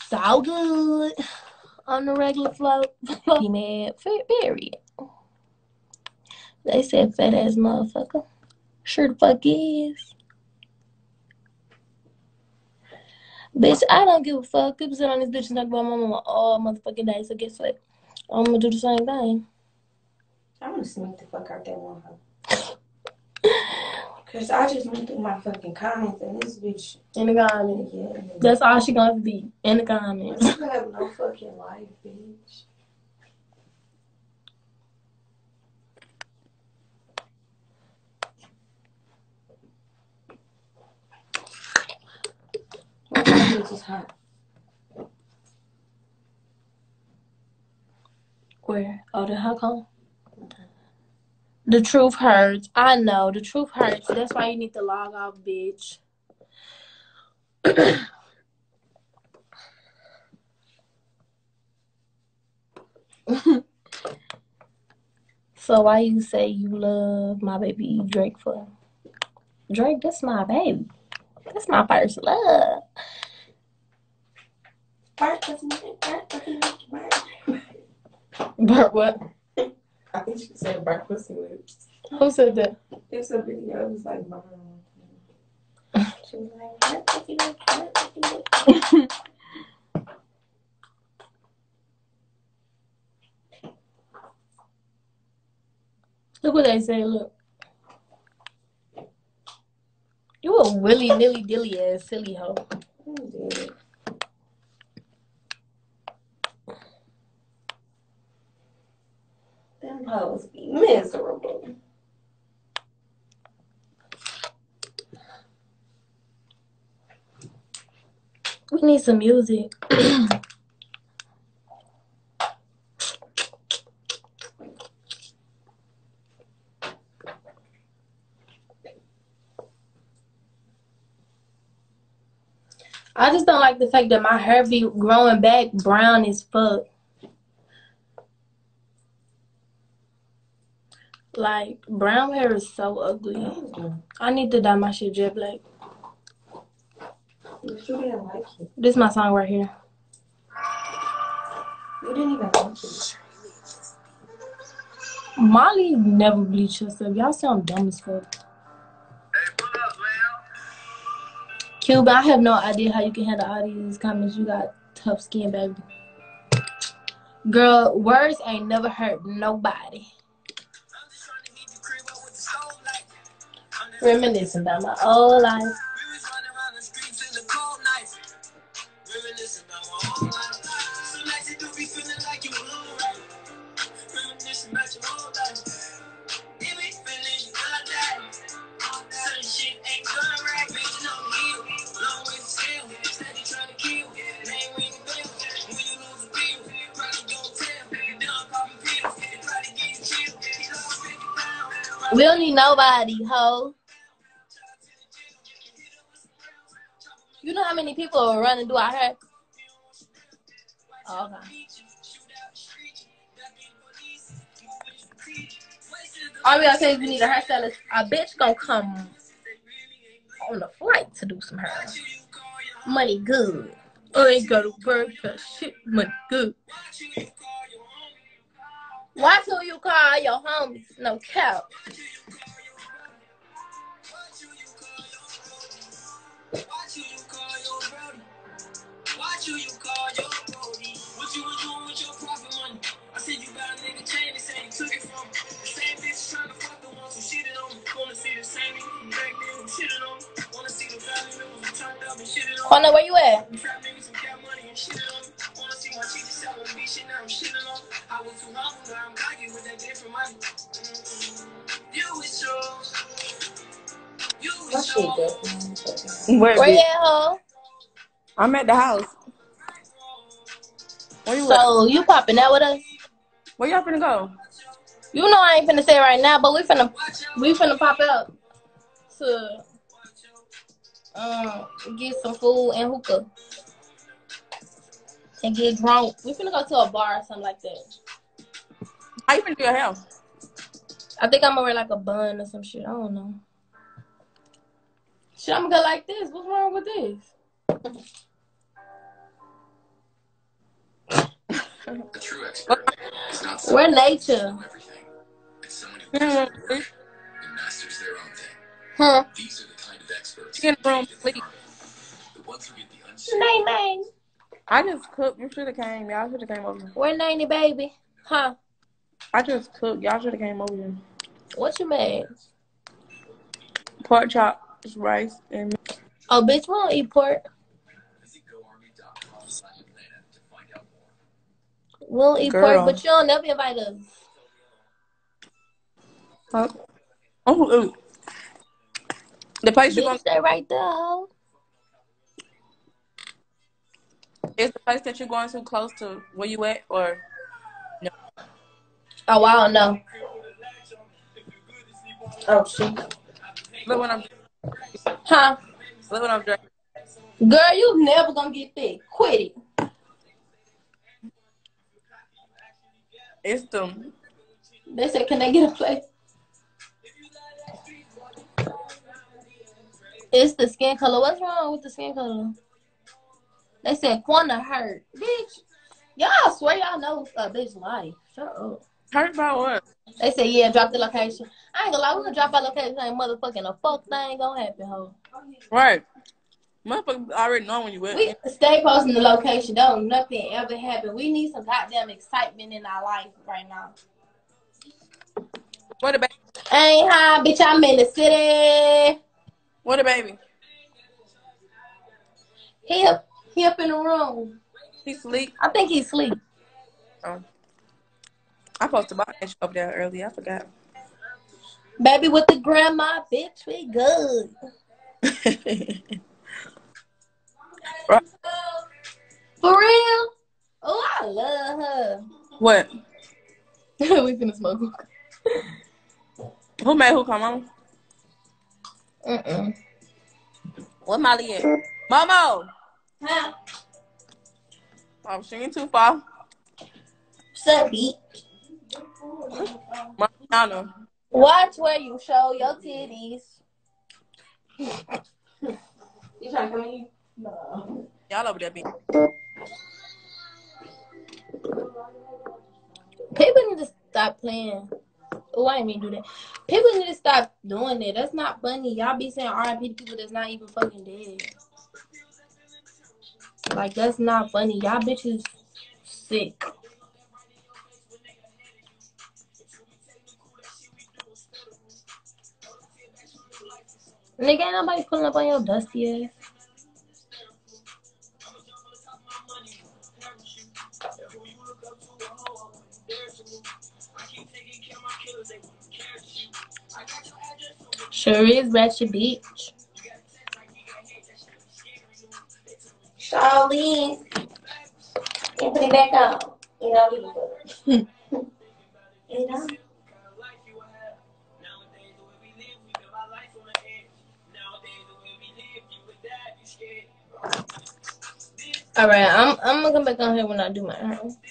So good on the regular float. Mad, period. They said fat ass motherfucker. Sure the fuck is. Bitch, I don't give a fuck. People sit on this bitch and talk about my mama all motherfucking day. So guess what? I'm gonna do the same thing. I'm gonna sneak the fuck out that one hoe. Cause I just went through my fucking comments and this bitch in the comments. Yeah. That's all she gonna be in the comments. You have no fucking life, bitch. That bitch is hot. Where? Oh, the hot cone? The truth hurts. I know. The truth hurts. That's why you need to log off, bitch. So why you say you love my baby Drake for? Drake, that's my baby. That's my first love. Bart what? I think she said Bart pussy lips. Who said that? It's a video. It was like mom. She was like Bart pussy lips, Bart pussy lips. Look what they say, look. You a willy nilly dilly ass silly hoe. Them hoes be miserable. We need some music. I just don't like the fact that my hair be growing back brown as fuck. Like, brown hair is so ugly. I need to dye my shit jet black. You sure didn't like it. This is my song right here. You didn't even like it. Molly never bleached herself. Y'all sound dumb as fuck. Cuban, I have no idea how you can handle all these comments. You got tough skin, baby. Girl, words ain't never hurt nobody. Reminiscing about my old life. We don't need nobody, ho. You know how many people are running through our hair? Oh, okay. All we gotta say is we need a hairstylist. A bitch gonna come on the flight to do some hair. Money good. I ain't got to work for shit. Money good. Watch who you call your homies. No cap. Watch who you call your brody. What you was doing with your profit money? I said you got a nigga chain and say you took it from me. The same bitch trying to fuck the ones who shitted on me. Wanna see the same niggas back then who shitted on me. Wanna see the family members who turned up and shitted on me. Where you at? Trap niggas who got money and shitted on me. Wanna see my teacher selling me shit now I'm shitting on me. I was too humble, now I'm cocky with that different money. You was yours. You was yours. Where you at, ho? I'm at the house. Where you so at? You popping out with us? Where y'all finna go? You know I ain't finna say right now, but we finna pop out to get some food and hookah and get drunk. We finna go to a bar or something like that. How you finna do your hair? I think I'm gonna wear like a bun or some shit. I don't know. Shit, I'm gonna go like this. What's wrong with this? A true expert is not We're someone who nature. knows everything. It's someone who gets it right and masters their own thing. Huh? These are the kind of experts She in the room needed in sleep. the army. The ones who get the unseen. Nay, nay. I just cooked. You should have came. Y'all should have came over here. Where Nanny, baby? Huh? I just cooked. Y'all should have came over here. What you made? Pork chops, rice, and Oh, bitch, we don't eat pork. Visit GoArmy.com/Atlanta to find out more. We don't eat Girl. pork, but you don't never invite us. huh? Oh, the place you Bitch, going stay right there, ho. is the place that you're going to close to where you at, or no? Oh, I don't know. Oh, shit. Look what I'm. Huh? Look what I'm doing. Girl, you never gonna get thick. Quit it. It's them. They said, can they get a plate? It's the skin color. What's wrong with the skin color? They said Quanta hurt. Bitch, y'all swear y'all know a bitch life. Shut up. Hurt by what? They said, yeah, drop the location. I ain't gonna lie, we gonna drop our location. Ain't motherfucking a fuck thing gonna happen, ho. Right. Motherfuckers already know when you with. We stay posting the location. Don't nothing ever happen. We need some goddamn excitement in our life right now. What a baby. Ain't high, bitch. I'm in the city. What a baby. He up in the room. He sleep. I think he's asleep. Oh. I posted about that up there earlier. I forgot. Baby with the grandma, bitch, we good. Right. For real? Oh, I love her. What? We finna smoke. Who made who come on? Mm-mm. What Molly at? Momo! Huh? Oh, she ain't too far. Shut beat. Mariana. Watch where you show your titties. You trying to come in here? No. Y'all over there being. People need to stop playing. Oh, I didn't mean to do that. People need to stop doing it. That's not funny. Y'all be saying R.I.P. to people that's not even fucking dead. Like, that's not funny. Y'all bitches sick. Nigga, ain't nobody pulling up on your dusty ass. Sure is ratchet bitch. Charlene. And put it back on. You know, you can you know. All right, I'm gonna come back on here when I do my hair.